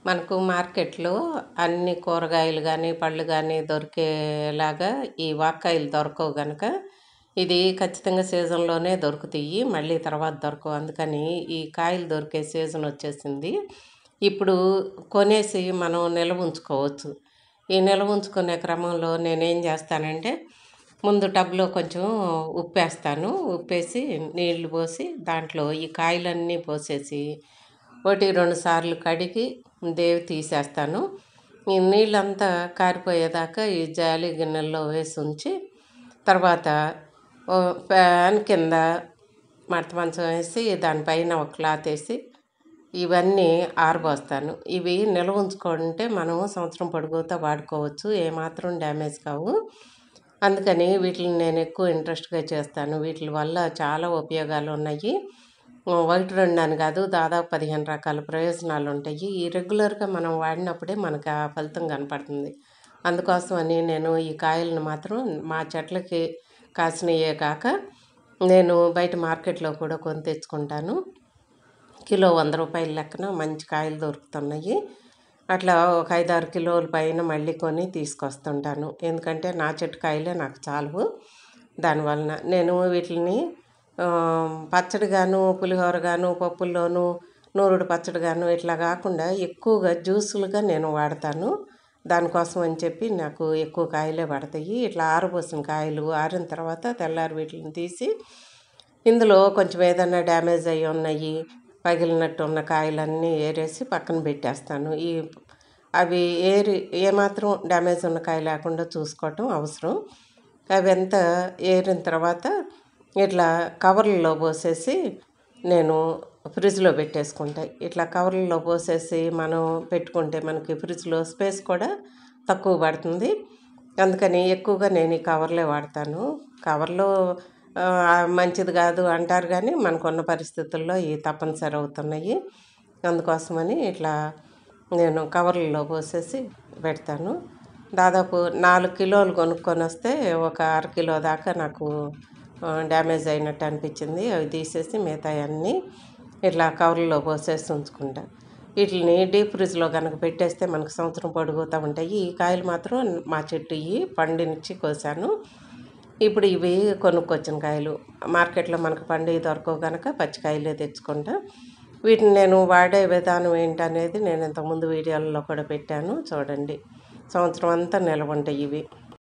మనకు మార్కెట్‌లో అన్ని కూరగాయలు గానీ, పళ్ళు గానీ దొరికేలాగా ఈ వాక్కాయలు దొరకవు గనక, ఇది ఖచ్చితంగా సీజన్‌లోనే దొరుకుతియి. మళ్ళీ తర్వాత దొరకవు. అందుకని ఈ కాయలు దొరికే సీజనొచ్చేసింది. ఇప్పుడు కొనేసి మనం నిల్వ ఉంచుకోవచ్చు. ఈ నిల్వ ఉంచుకునే క్రమంలో నేనేం జేస్తానంటే, ముందు టబ్‌లో కొంచెం ఉప్పేస్తాను. ఉప్పేసి నీళ్లు పోసి దాంట్లో ఈ కాయలన్నీ పోసేసి 1, 2 సార్లు కడిగి దేవి తీసేస్తాను. ఈ నీళ్ళంతా కారిపోయేదాకా ఈ జాలి గిన్నెల్లో వేసుంచి, తర్వాత ఫ్యాన్ కింద మడత మంచం వేసి దానిపైన ఒక క్లాత్ ఏసి ఇవన్నీ ఆరబోస్తాను. ఇవి నిల్వ ఉంచుకుంటే మనం సంవత్సరం పొడుగుతా వాడుకోవచ్చు. ఏమాత్రం డ్యామేజ్ కావు. అందుకని వీటిని నేను ఎక్కువ ఇంట్రెస్ట్‌గా చేస్తాను. వీటిల వల్ల చాలా ఉపయోగాలున్నాయి. 1, 2 అని కాదు, దాదాపు 15 రకాల ప్రయోజనాలుంటాయి. ఈ రెగ్యులర్‌గా మనం వాడినప్పుడే మనకు ఆ ఫలితం కనపడుతుంది. అందుకోసమని నేను ఈ కాయలను మాత్రం మా చెట్లకి కాసినయే కాక, నేను బయట మార్కెట్‌లో కూడా కొని తెచ్చుకుంటాను. కిలో రూ. 100 లెక్కన మంచి కాయలు దొరుకుతున్నాయి. అట్లా ఒక 5, 6 కిలోల పైన మళ్ళీ కొని తీసుకొస్తుంటాను. ఎందుకంటే నా చెట్టు కాయలే నాకు చాలవు. దానివలన నేను వీటిని పచ్చడిగాను, పులిహోరగాను, పప్పుల్లోను, నూరుడు పచ్చడిగాను ఇట్లా కాకుండా ఎక్కువగా జ్యూసులుగా నేను వాడతాను. దానికోసం అని చెప్పి నాకు ఎక్కువ కాయలే పడతాయి. ఇట్లా ఆరబోసిన కాయలు ఆరిన తర్వాత తెల్లారి వీటిని తీసి, ఇందులో కొంచెం ఏదన్నా డ్యామేజ్ అయ్యి ఉన్నాయి, పగిలినట్టు ఉన్న కాయలన్నీ ఏరేసి పక్కన పెట్టేస్తాను. అవి ఏమాత్రం డ్యామేజ్ ఉన్న కాయ లేకుండా చూసుకోవటం అవసరం. అవంతా ఏరిన తర్వాత ఇట్లా కవర్లలో పోసేసి నేను ఫ్రిడ్జ్‌లో పెట్టేసుకుంటా. ఇట్లా కవర్లలో పోసేసి మనం పెట్టుకుంటే మనకి ఫ్రిడ్జ్‌లో స్పేస్ కూడా తక్కువ పడుతుంది. అందుకని ఎక్కువగా నేను ఈ కవర్లే వాడతాను. కవర్లు మంచిది కాదు అంటారు కానీ, మనకున్న పరిస్థితుల్లో ఇవి తప్పనిసరి అవుతున్నాయి. అందుకోసమని ఇట్లా నేను కవర్లలో పోసేసి పెడతాను. దాదాపు 4 కిలోలు కొనుక్కొనొస్తే ఒక అర కిలో దాకా నాకు డ్యామేజ్ అయినట్టు అనిపించింది. అవి తీసేసి మిగతాయన్నీ ఇట్లా కవర్లలో పోసేసి ఉంచుకుంటా. వీటిని డీప్ ఫ్రిడ్జ్‌లో కనుక పెట్టేస్తే మనకు సంవత్సరం పొడుగుతా ఉంటాయి. ఈ కాయలు మాత్రం మా చెట్టుయి పండించి కోసాను. ఇప్పుడు ఇవి కొనుక్కొచ్చిన కాయలు. మార్కెట్‌లో మనకు పండియి దొరకవు గనక పచ్చికాయలే తెచ్చుకుంటా. వీటిని నేను వాడే విధానం ఏంటనేది నేను ఇంతకుముందు వీడియోలలో కూడా పెట్టాను చూడండి. సంవత్సరం అంతా నిలవ ఉంటాయి ఇవి.